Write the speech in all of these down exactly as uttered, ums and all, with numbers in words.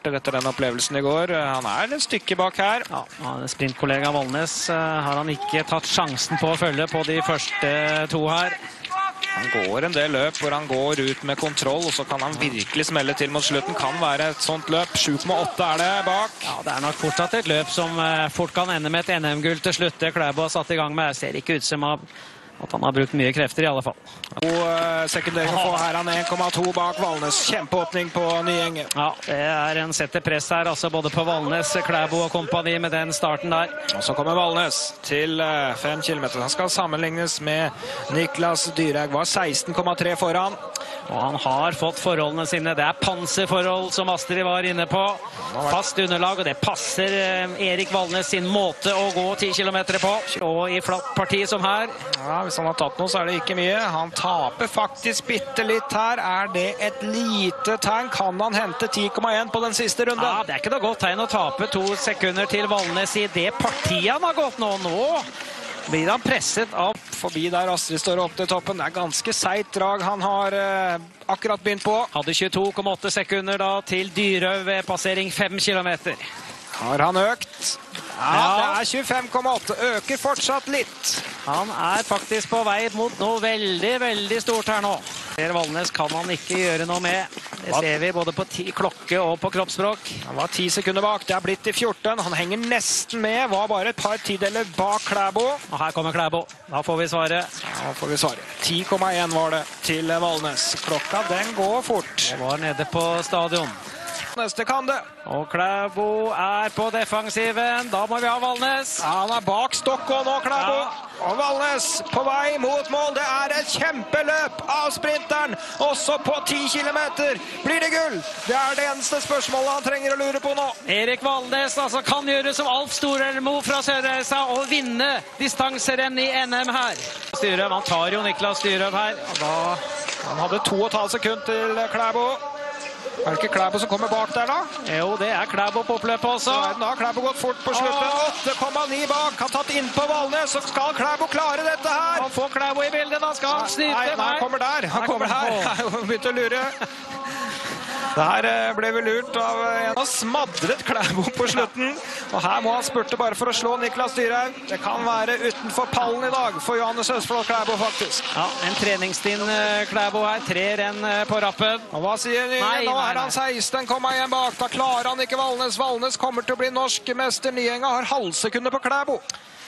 starter etter den opplevelsen i går. Han er et stykke bak her. Ja, sprintkollega Valnes har han ikke tatt sjansen på å følge på de første to her. Han går en del løp hvor han går ut med kontroll, og så kan han virkelig smelle til mot slutten. Kan være et sånt løp. sju komma åtte er det bak. Ja, det er nok fortsatt et løp som fort kan ende med et N M-gull til slutt. Det Klæbo har satt i gang med. Ser ikke ut som at han har brukt mye krefter i alle fall. Og sekundering å få her, han er en komma to bak Valnes. Kjempeåpning på Nyenge. Ja, det er en setter press her, altså både på Valnes, Klæbo og kompani med den starten der. Og så kommer Valnes til fem kilometer. Han skal sammenlignes med Niklas Dyrhaug, var seksten komma tre foran. Og han har fått forholdene sine. Det er panserforhold som Astrid var inne på. Fast underlag, og det passer Erik Valnes sin måte å gå ti kilometer på. Og i flatt parti som her. Ja, hvis han har tatt noe, så er det ikke mye. Han taper faktisk bitte litt her. Er det et lite tegn? Kan han hente ti komma én på den siste runden? Ja, det er ikke noe godt tegn å tape to sekunder til Valnes i det partiet han har gått nå. Nå blir han presset av forbi der Astrid står opp til toppen. Det er ganske seit drag han har eh, akkurat begynt på. Hadde tjueto komma åtte sekunder da til Dyrhaug ved passering fem kilometer. Har han økt? Ja, ja, det er tjuefem komma åtte. Øker fortsatt litt. Han er faktisk på vei mot noe veldig, veldig stort her nå. Per Valnes kan han ikke gjøre noe med. Det ser vi både på klokke og på kroppsspråk. Han var ti sekunder bak. Det er blitt til fjorten. Han henger nesten med. Var bare et par tideler bak Klæbo. Og her kommer Klæbo. Da får vi svaret. Ja, da får vi svaret. ti komma én var det til Valnes. Klokka, den går fort. Det var nede på stadion. Neste kan det. Og Klæbo er på defensiven. Da må vi ha Valnes. Ja, han er bak Stokkå nå, Klæbo. Ja. Og Valnes på vei mot mål. Det er et kjempeløp av sprinteren. Også på ti kilometer. Blir det gull? Det er det eneste spørsmålet han trenger å lure på nå. Erik Valnes altså, kan gjøre som Alf Storelmo fra Sørreisa og vinne distanserenn i N M her. Dyrhaug, han tar jo Niklas Dyrhaug her. Og da, han hadde to og et halvt sekund til Klæbo. Er det ikke Klæbo som kommer bak der da? Jo, det er Klæbo på oppløpet også. Nå har Klæbo gått fort på slutten. åtte komma ni bak. Han tatt inn på Valnes. Så skal Klæbo klare dette her. Han får Klæbo i bildet. Da skal han snyte. Nei, nei, han kommer der. Han kommer her. Han begynte å lure. Det her ble vi lurt av en. Han smadret Klæbo på slutten. Og her må han spurte bare for å slå Niklas Dyrhaug. Det kan være utenfor pallen i dag for Johannes Østfold Klæbo faktisk. Ja, en treningsstinn Klæbo her. Tre renn på rappen. Og hva sier Nyenge? Nå er han seksten komma én bak. Da klarer han ikke Valnes. Valnes kommer til å bli norsk mester. Nyenge har halvsekunder på Klæbo.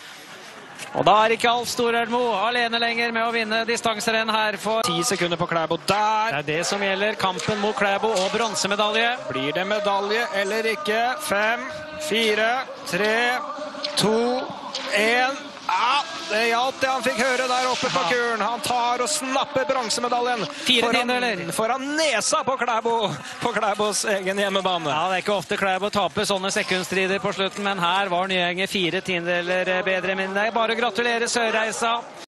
Og da er ikke Alf Storelmo alene lenger med å vinne distanserenn her for ti sekunder på Klæbo. Der! Det er det som gjelder kampen mot Klæbo og bronsemedalje. Blir det medalje eller ikke? Fem, fire, tre, to, en. Ja, det hjalp det han fikk høre der oppe på kuren. Han tar og snapper bronsemedaljen foran, foran nesa på Klæbo, på Klæbos egen hjemmebane. Ja, det er ikke ofte Klæbo taper sånne sekundstrider på slutten, men her var Nyenge fire tiendedeler bedre. Men det er bare å gratulere Sørreisa.